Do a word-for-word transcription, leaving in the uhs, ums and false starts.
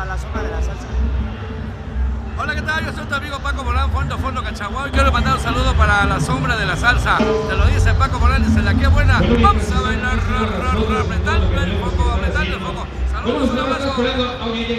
para la sombra de la salsa. Hola, ¿qué tal? Yo soy tu amigo Paco Morán, Fondo Fondo Cachaguao, y quiero mandar un saludo para la sombra de la salsa. Te lo dice Paco Morán, dice la que buena. Vamos a bailar, ra, ra, ra, apretando el foco, apretando el foco. Saludos, un abrazo.